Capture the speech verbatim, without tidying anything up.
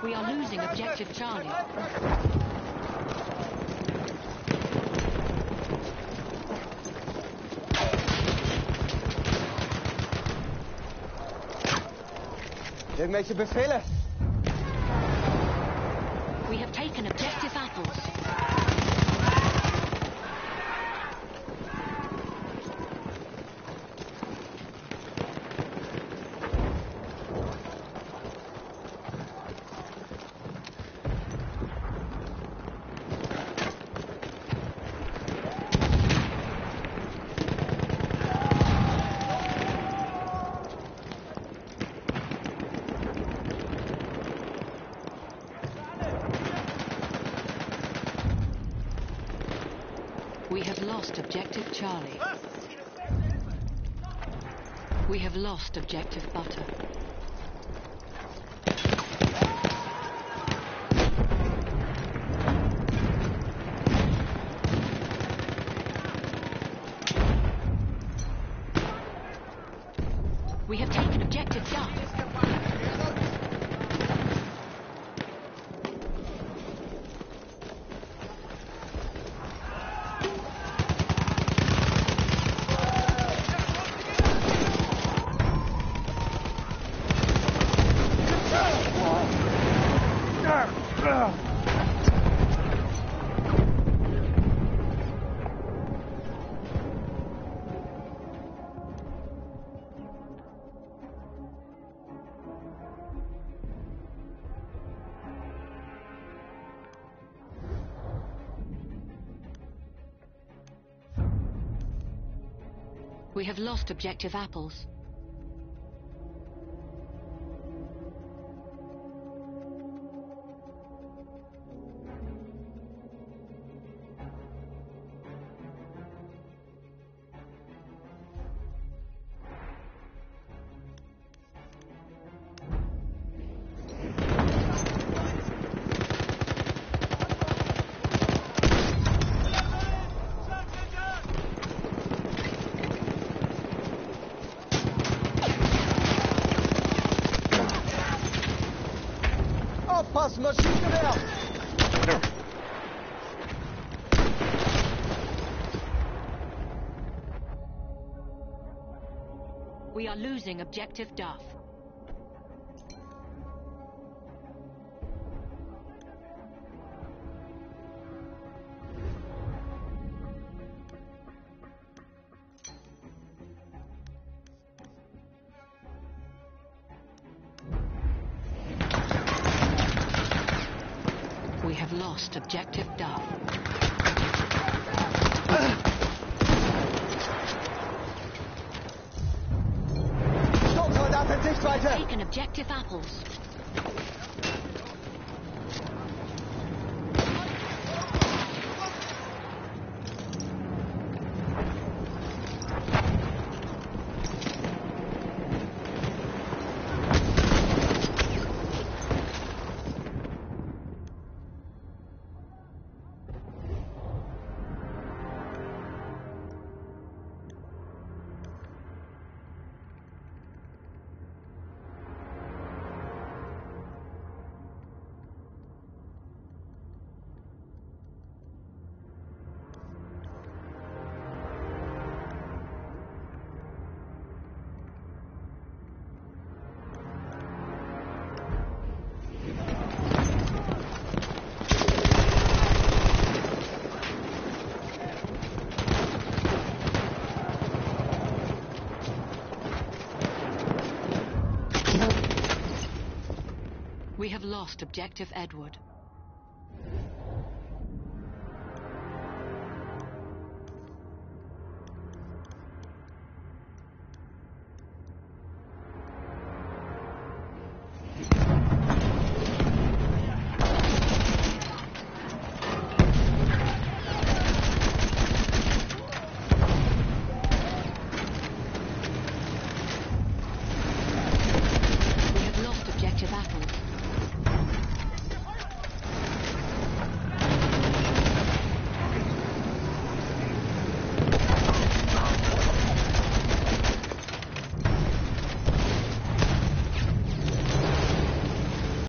We are losing objective Charlie. Irgendwelche Befehle? We have taken objective apples. We have lost objective Charlie. We have lost objective Butter. We have taken objective Duff. We have lost objective apples. Aufpassen, Maschinengewehr! We are losing objective Duff. We have lost objective Duff. Sturmsoldat in Sichtweite! Taken objective apples. We have lost objective Edward.